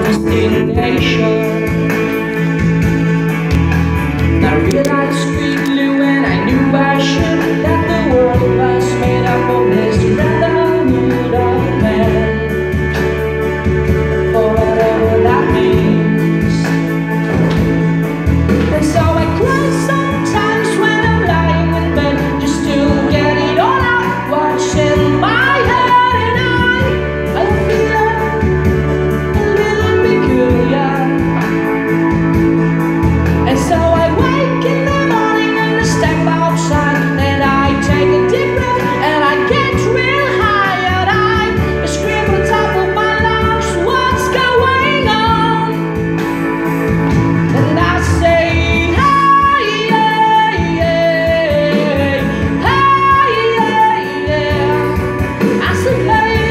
destination. I realized quickly when I knew I should that the world was made up of this brotherhood of men, for whatever that means. And so I cry sometimes when I'm lying in bed, just to get it all out, watching my head, and I feel a little peculiar. And so I wake in the morning and I step outside, and I take a deep breath and I get real high, and I scream at the top of my lungs, what's going on? And I say, hey, yeah, yeah, hey, yeah, yeah. I said, hey,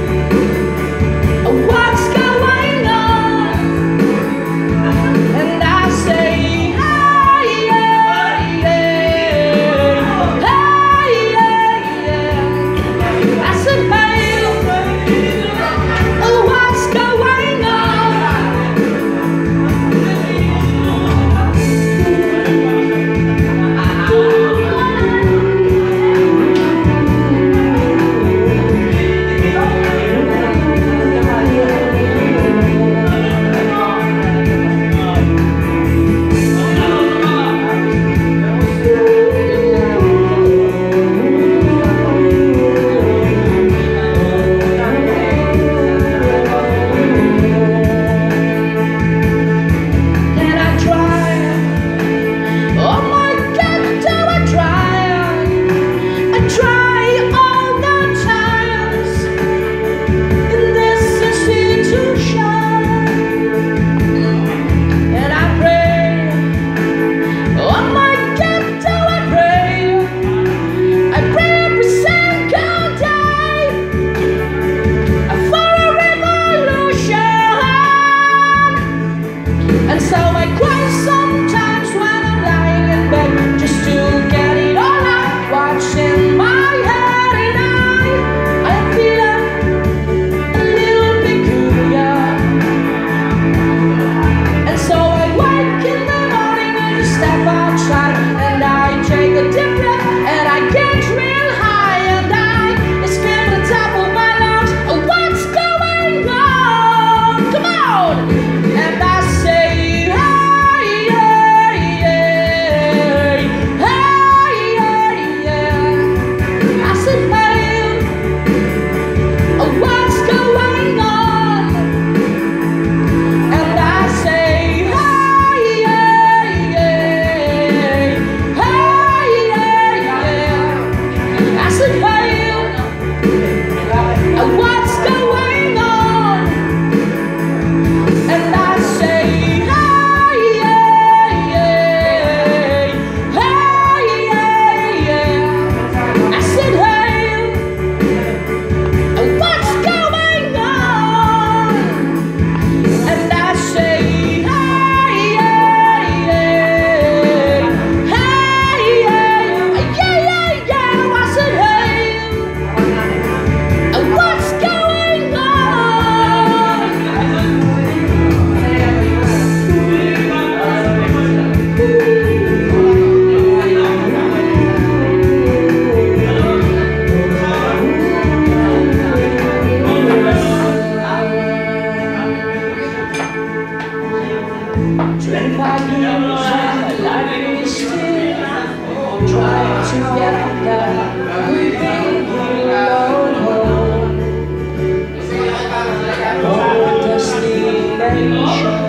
what's going on? And I say, hey, yeah, yeah, hey, yeah, yeah. I said, hey, what's going on? And I try, oh my God, do I try all the times in this institution, and I pray, oh my God, do I pray every single day for a revolution. And so I cry sometimes when I'm lying in bed, just to get it all out, watching my head, and I feel a little peculiar. And so I wake in the morning and step outside, and I take a deep breath and I get real high, and I scream at the top of my lungs, what's going on? Come on! And I say, hey, yeah, yeah, hey, yeah, yeah. I said, hey, what's going on? And I say, hey, yeah, yeah, hey, yeah, yeah. I said, hey, what's going on? And I say, hey, yeah, yeah, hey, yeah, yeah. I said, hey, what's going on? And I say, hey, yeah, yeah, hey, yeah, yeah, yeah. I said, hey, what's going on? "25 years and my life is still trying to get up there. We've been here alone, no destination.